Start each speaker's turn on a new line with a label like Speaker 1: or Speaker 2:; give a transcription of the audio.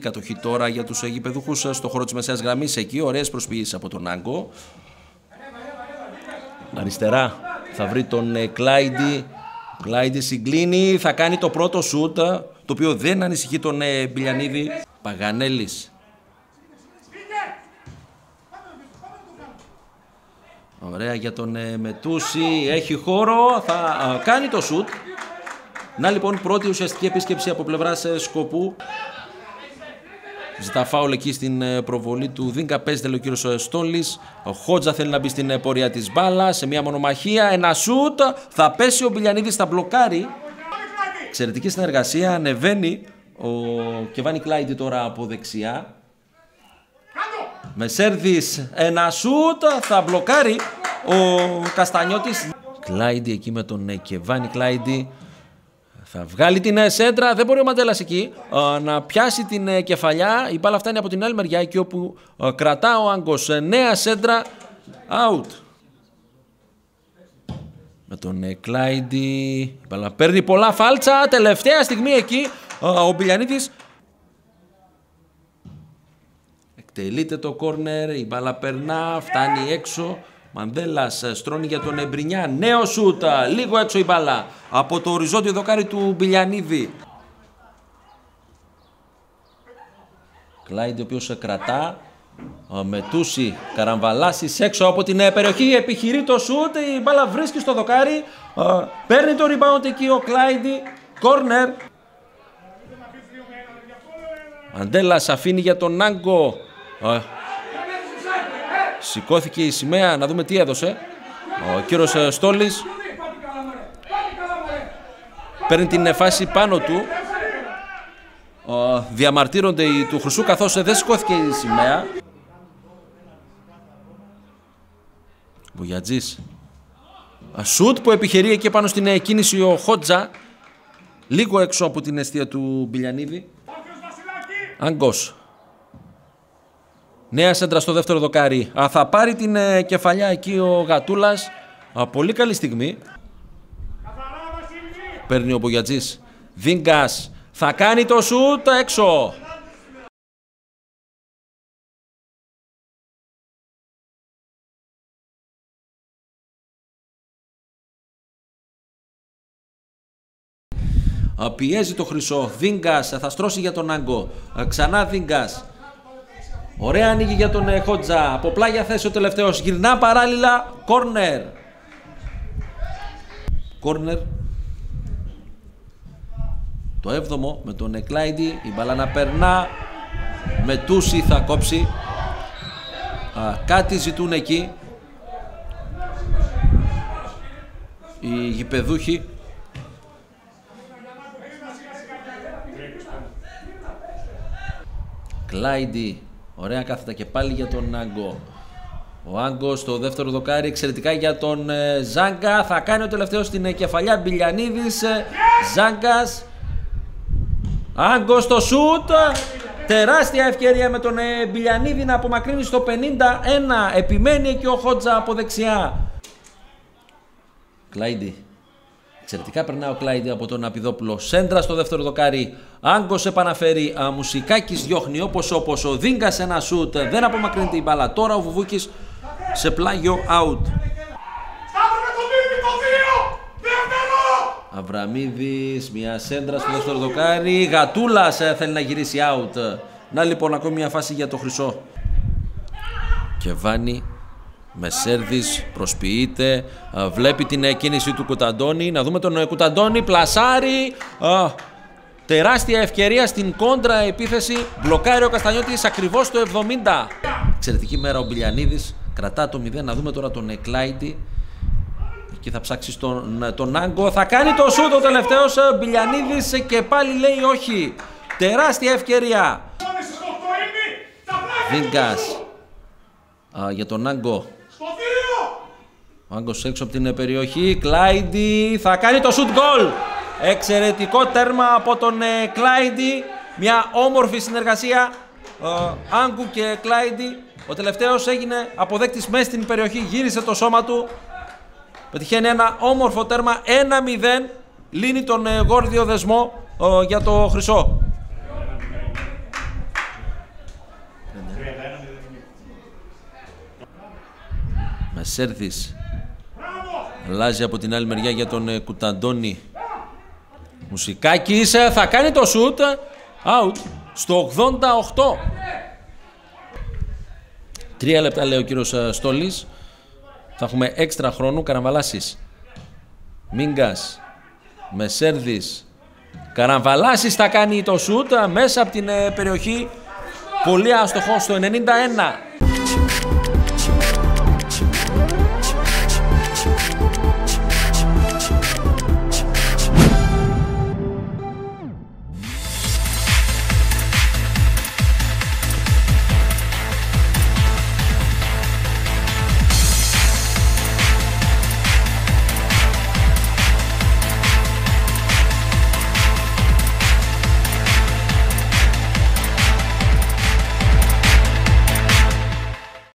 Speaker 1: Κατοχή τώρα για τους γηπεδούχους στο χώρο της μεσαίας γραμμής. Εκεί ωραίες προσποιήσεις από τον Άγκο. Αριστερά θα βρει τον Κλάιντι. Κλάιντι συγκλίνει, θα κάνει το πρώτο σούτ, το οποίο δεν ανησυχεί τον Μπηλιανίδη. Παγανέλης. Ωραία για τον Μετούση, έχει χώρο, θα κάνει το σούτ. Να λοιπόν πρώτη ουσιαστική επίσκεψη από πλευράς Σκοπού. Ζητά φάουλ εκεί στην προβολή του Δίνκα, παίζεται ο κύριος Στόλης. Ο Χότζα θέλει να μπει στην πορεία της μπάλας, σε μια μονομαχία, ένα σούτ, θα πέσει ο Μπηλιανίδης, θα μπλοκάρει. Εξαιρετική συνεργασία, ανεβαίνει ο Κεβάνι Κλάιντι τώρα από δεξιά. Μεσέρδης, ένα σούτ, θα μπλοκάρει ο Καστανιώτης. Κλάιντι εκεί με τον Κεβάνι Κλάιντι. Θα βγάλει την σέντρα, δεν μπορεί ο Μαντέλας εκεί να πιάσει την κεφαλιά. Η μπάλα φτάνει από την άλλη μεριά, εκεί όπου κρατά ο Άγκος. Νέα σέντρα, out. Με τον Κλάιντι, η μπάλα παίρνει πολλά φάλτσα. Τελευταία στιγμή εκεί ο Μπηλιανίδης εκτελείται το κόρνερ, η μπάλα περνά, φτάνει έξω. Μαντέλας στρώνει για τον Εμπρινιά, νέο σούτ, λίγο έξω η μπάλα από το οριζόντιο δοκάρι του Μπηλιανίδη. Κλάιντι ο οποίος κρατά, Μετούση, Καραμβαλάσης έξω από την περιοχή, επιχειρεί το σούτ, η μπάλα βρίσκει στο δοκάρι, παίρνει το rebound εκεί ο Κλάιντι, κόρνερ. Μαντέλας αφήνει για τον Άγκο. Σηκώθηκε η σημαία, να δούμε τι έδωσε. Ο κύριος Στόλης παίρνει την φάση πάνω του. Διαμαρτύρονται οι του Χρυσού, καθώς δεν σηκώθηκε η σημαία. Μπουγιατζής. Σουτ που επιχειρεί εκεί πάνω στην κίνηση ο Χότζα. Λίγο έξω από την αιστεία του Μπηλιανίδη. Άγκος. Νέα σέντρα στο δεύτερο δοκάρι. Θα πάρει την κεφαλιά εκεί ο Γατούλας. Πολύ καλή στιγμή. Παίρνει ο Μπουγιατζής. Δίνγκας. Θα κάνει το σούτ έξω. Πιέζει το Χρυσό. Δίνγκας θα στρώσει για τον Άγκο. Ξανά Δίνγκας. Ωραία ανοίγει για τον Χότζα. Από πλάγια θέση ο τελευταίος. Γυρνά παράλληλα. Κόρνερ. Κόρνερ. Το 7ο με τον Κλάιντι. Η μπάλα να περνά. Μετούση θα κόψει. Κάτι ζητούν εκεί οι γηπεδούχοι. Κλάιντι. Ωραία κάθετα και πάλι για τον Άγκο. Ο Άγκο στο δεύτερο δοκάρι, εξαιρετικά για τον Ζάγκα. Θα κάνει ο τελευταίος στην κεφαλιά. Μπηλιανίδης. Ζάγκας. Άγκο στο σούτ. Τεράστια ευκαιρία με τον Μπηλιανίδη να απομακρύνει στο 51. Επιμένει εκεί ο Χότζα από δεξιά. Κλάιντι. Εξαιρετικά περνά ο Κλάιντι από τον Απιδόπουλο. Σέντρα στο δεύτερο δοκάρι. Άγκος επαναφέρει. Μουσικάκης διώχνει όπως ο Δίνγκας ένα σούτ. Δεν απομακρύνεται η μπάλα. Τώρα ο Βουβούκης σε πλάγιο out. Αβραμίδης, μια σέντρα στο δεύτερο δοκάρι. Γατούλας θέλει να γυρίσει out. Να λοιπόν ακόμη μια φάση για το Χρυσό. Κεβάνι. Μεσέρδης προσποιείται, βλέπει την κίνηση του Κουταντώνη. Να δούμε τον Κουταντώνη, πλασάρει. Τεράστια ευκαιρία στην κόντρα επίθεση. Μπλοκάρει ο Καστανιώτης ακριβώς το 70. Εξαιρετική μέρα ο Μπηλιανίδης. Κρατά το 0. Να δούμε τώρα τον Κλάιντι. Εκεί θα ψάξει τον Άγκο. Θα κάνει το σούτ ο τελευταίος Μπηλιανίδης και πάλι λέει όχι. Τεράστια ευκαιρία. Δίνγκας για τον Άγκο. Ο Άγκος έξω από την περιοχή. Κλάιντι θα κάνει το shoot goal. Εξαιρετικό τέρμα από τον Κλάιντι. Μια όμορφη συνεργασία Άγκου και Κλάιντι. Ο τελευταίος έγινε αποδέκτης μέσα στην περιοχή. Γύρισε το σώμα του. Πετυχαίνει ένα όμορφο τέρμα. 1-0. Λύνει τον γόρδιο δεσμό για το Χρυσό. Ασέρδης αλλάζει από την άλλη μεριά για τον Κουταντώνη. Μουσικάκης θα κάνει το σουτ. Out στο 88. 3 λεπτά λέει ο κύριος Στόλης. Θα έχουμε έξτρα χρόνο. Καραμβαλάσης, Μίγκας, Μεσέρδης, Καραμβαλάσης θα κάνει το σουτ μέσα από την περιοχή. Πολύ άστοχο στο 91.